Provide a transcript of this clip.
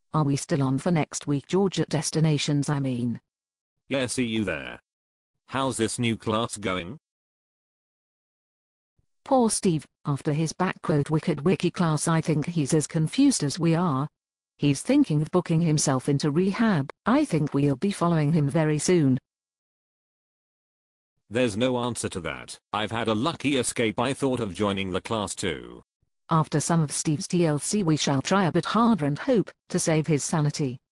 Are we still on for next week, Georgia destinations I mean? Yeah, see you there. How's this new class going? Poor Steve, after his wicked wiki class I think he's as confused as we are. He's thinking of booking himself into rehab. I think we'll be following him very soon. There's no answer to that. I've had a lucky escape. I thought of joining the class too. After some of Steve's TLC we shall try a bit harder and hope to save his sanity.